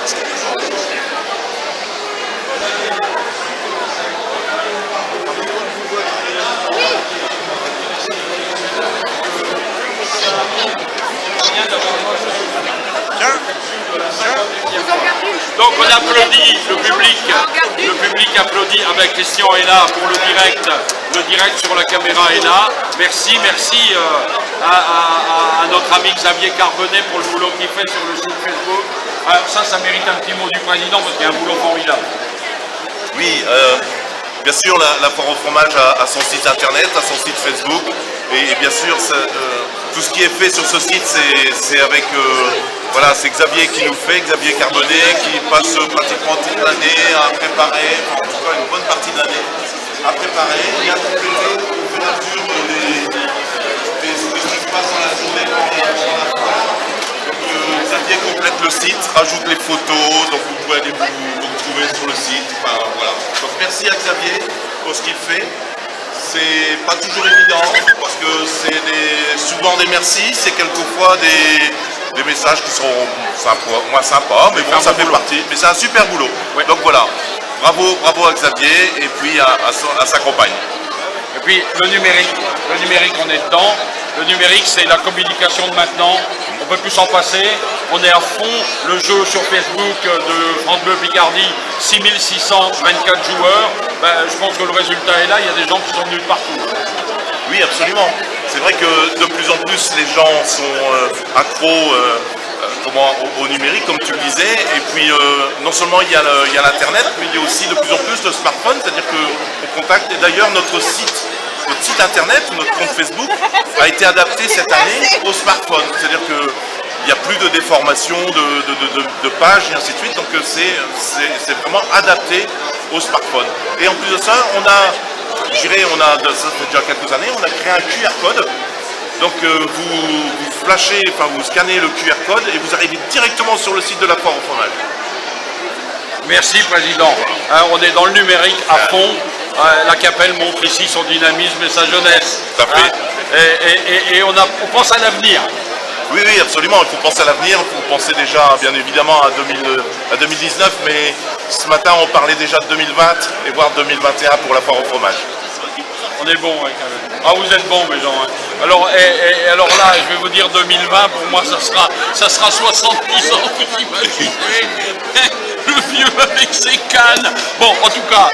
Donc on applaudit, le public applaudit avec Christian est là pour le direct sur la caméra est là. Merci à notre ami Xavier Carbenet pour le boulot qu'il fait sur le site Facebook. Ça mérite un petit mot du président parce qu'il y a un boulot formidable. Oui, bien sûr la foire au fromage a son site internet, a son site Facebook et bien sûr tout ce qui est fait sur ce site c'est avec voilà, c'est Xavier qui nous fait, Xavier Carbenet, qui passe pratiquement toute l'année à préparer, en tout cas une bonne partie de l'année, à préparer et à compléter au fur et à mesure de ce qui se passe dans la journée pendant la foire. Donc Xavier complète le site, rajoute les photos, donc vous pouvez aller vous retrouver sur le site. Enfin, voilà. Donc merci à Xavier pour ce qu'il fait. C'est pas toujours évident parce que c'est souvent des merci, c'est quelquefois des messages qui sont moins sympas, mais bon, ça fait partie. Mais c'est un super boulot. Ouais. Donc voilà, bravo à Xavier et puis à sa compagne. Et puis le numérique, on est dedans. Le numérique, c'est la communication de maintenant. On ne peut plus s'en passer. On est à fond. Le jeu sur Facebook de France Bleu Picardie, 6624 joueurs. Ben, je pense que le résultat est là. Il y a des gens qui sont venus de partout. Oui, absolument. C'est vrai que de plus en plus, les gens sont accros au numérique, comme tu le disais. Et puis, non seulement il y a l'Internet, mais il y a aussi de plus en plus le smartphone. C'est-à-dire qu'on contacte. Et d'ailleurs, notre site internet, notre compte Facebook, a été adapté cette année au smartphone. C'est-à-dire qu'il n'y a plus de déformation de pages et ainsi de suite. Donc, c'est vraiment adapté au smartphone. Et en plus de ça, ça fait déjà quelques années, on a créé un QR code. Donc vous flashez, enfin vous scannez le QR code et vous arrivez directement sur le site de la foire au fromage. Merci Président. On est dans le numérique à fond. La Capelle montre ici son dynamisme et sa jeunesse. Tout à fait. Et on pense à l'avenir. Oui, absolument. Il faut penser à l'avenir. Il faut penser déjà, bien évidemment, à 2019. Mais ce matin, on parlait déjà de 2020 et voire 2021 pour la foire au fromage. On est bon, ouais, quand même. Ah, vous êtes bons, mes gens. Hein. Alors là, je vais vous dire 2020. Pour moi, ça sera 70 ans. Vous imaginez le vieux avec ses cannes. Bon, en tout cas,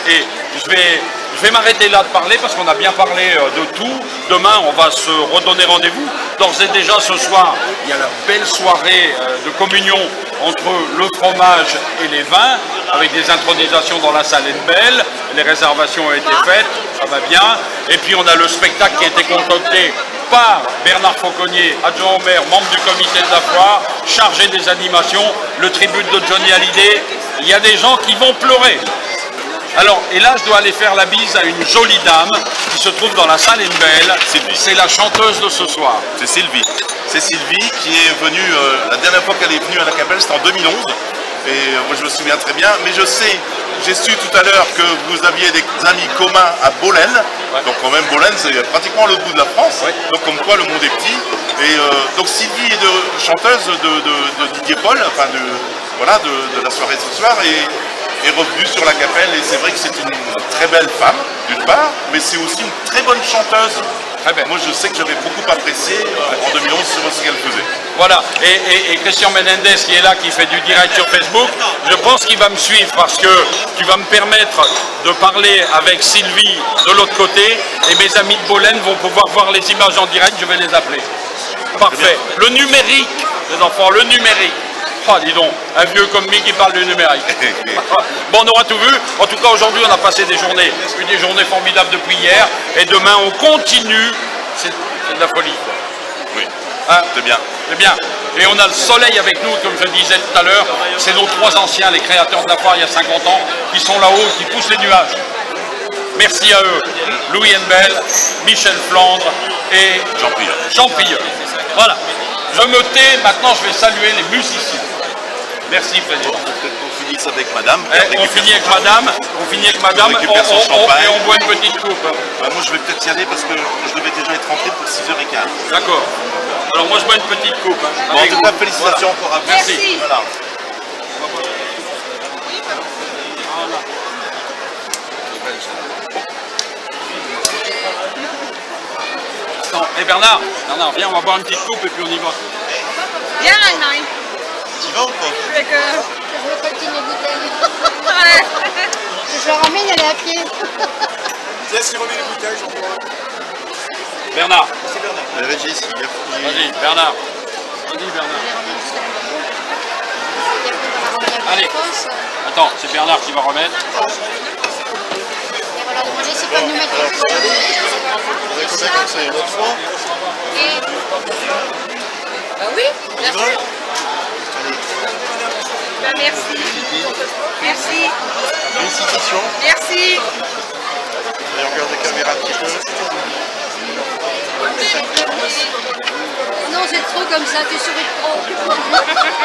je vais m'arrêter là de parler parce qu'on a bien parlé de tout. Demain, on va se redonner rendez-vous. D'ores et déjà, ce soir, il y a la belle soirée de communion entre le fromage et les vins, avec des intronisations dans la salle Belle. Les réservations ont été faites, ça va bien. Et puis, on a le spectacle qui a été concocté par Bernard Fauconnier, adjoint au maire, membre du comité de la foire, chargé des animations, le tribute de Johnny Hallyday. Il y a des gens qui vont pleurer. Alors, et là, je dois aller faire la bise à une jolie dame qui se trouve dans la salle Belle. C'est la chanteuse de ce soir. C'est Sylvie. C'est Sylvie qui est venue, la dernière fois qu'elle est venue à la Capelle, c'était en 2011. Et moi, je me souviens très bien. Mais j'ai su tout à l'heure que vous aviez des amis communs à Bolène. Ouais. Donc quand même, Bolène, c'est pratiquement à l'autre bout de la France. Ouais. Donc comme quoi, le monde est petit. Et donc Sylvie est chanteuse de Didier Paul, enfin de la soirée de ce soir. Est revenue sur la Capelle et c'est vrai que c'est une très belle femme d'une part, mais c'est aussi une très bonne chanteuse. Très bien. Moi je sais que j'avais beaucoup apprécié en 2011 sur ce qu'elle faisait. Voilà, et Christian Menendez qui est là, qui fait du direct sur Facebook, je pense qu'il va me suivre parce que tu vas me permettre de parler avec Sylvie de l'autre côté et mes amis de Bolène vont pouvoir voir les images en direct, je vais les appeler. Parfait. Le numérique, les enfants, le numérique. Ah, dis donc, un vieux comme moi qui parle du numérique. Bon, on aura tout vu. En tout cas, aujourd'hui, on a passé des journées formidables depuis hier. Et demain, on continue. C'est de la folie. Oui, hein? C'est bien. C'est bien. Et on a le soleil avec nous, comme je disais tout à l'heure. C'est nos trois anciens, les créateurs de la foire il y a 50 ans, qui sont là-haut, qui poussent les nuages. Merci à eux. Louis Henbel, Michel Flandre et Jean Prieur. Voilà. Je me tais. Maintenant, je vais saluer les musiciens. Merci, Président. On finisse avec Madame. On finit avec Madame. Et on boit une petite coupe. Moi, je vais peut-être y aller parce que je devais déjà être rentré pour 6h15. D'accord. Alors, moi, je bois une petite coupe. Bon, en tout cas, félicitations encore à vous. Merci. Voilà. Attends, et Bernard, viens, on va boire une petite coupe et puis on y va. Viens, Anne-Marie. Tu vas ou pas? Avec, Je me coltine les bouteilles. ouais. Je la ramène, elle est à pied. Laisse remet les bouteilles, j'en Bernard. C'est Bernard. Régis, Vas-y, Bernard. Vas-y, Bernard. Allez. Attends, c'est Bernard qui va remettre. Et voilà, demandez s'ils peuvent nous mettre un peu. On est combien comme ça? Il y en a 3? Bah oui, bien sûr. Bah, merci. Merci. Félicitations. Merci. Et on regarde les caméras un petit peu. Non, c'est trop comme ça, tu souris trop.